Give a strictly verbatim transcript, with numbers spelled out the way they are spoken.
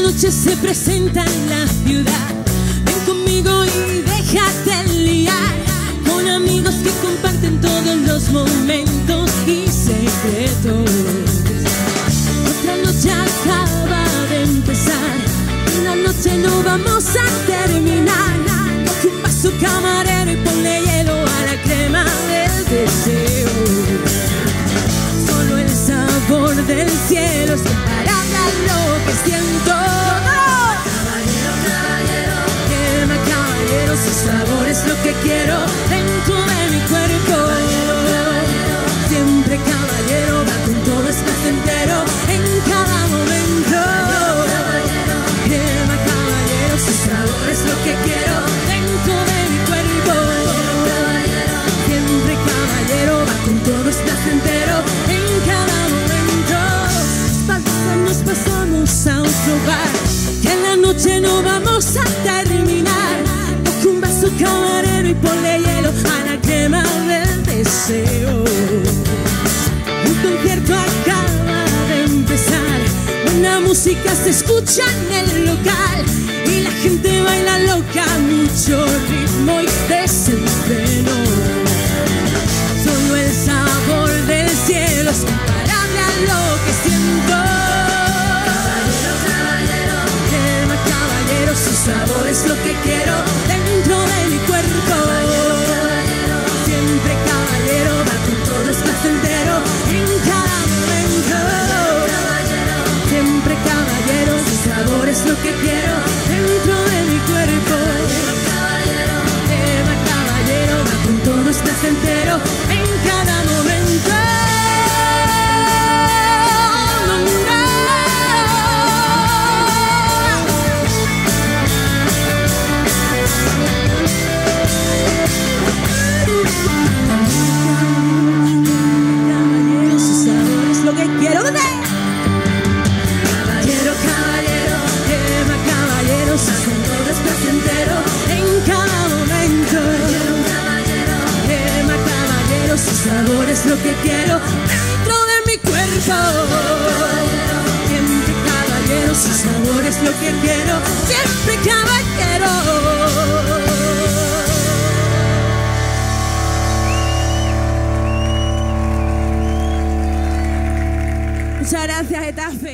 noche se presenta en la ciudad. Ven conmigo y déjate liar, con amigos que comparten todos los momentos y secretos. Otra noche acaba de empezar, una noche no vamos a terminar. Coge un vaso, camarero, y ponle hielo a la crema del deseo. Solo el sabor del cielo es comparable a lo que siento. Caballero, caballero, crema, caballero, su sabor es lo que quiero dentro de mi cuerpo. Caballero, caballero, siempre caballero, va con todo, es placentero en cada momento. Caballero, crema, caballero, su sabor es lo que quiero dentro de mi cuerpo. Caballero, siempre caballero, va con todo, es placentero en cada momento. Nos pasamos a otro bar, que en la noche no vamos a terminar. Coge un vaso, camarero, y ponle hielo a la crema del deseo. Un concierto acaba de empezar, buena música se escucha en el local y la gente baila loca, mucho ritmo y desenfreno. Solo el sabor del cielo es comparable a lo que siento. Su sabor es lo que quiero dentro de mi cuerpo. Caballero, caballero, siempre caballero, va con todo, es placentero en cada momento. Caballero, siempre caballero, su sabor es lo que quiero dentro de mi cuerpo. Caballero, crema, caballero, va con todo, es placentero en cada momento. Sabor es lo que quiero dentro de mi cuerpo. Siempre caballero, su sabor es lo que quiero, siempre caballero. Muchas gracias, Getafe.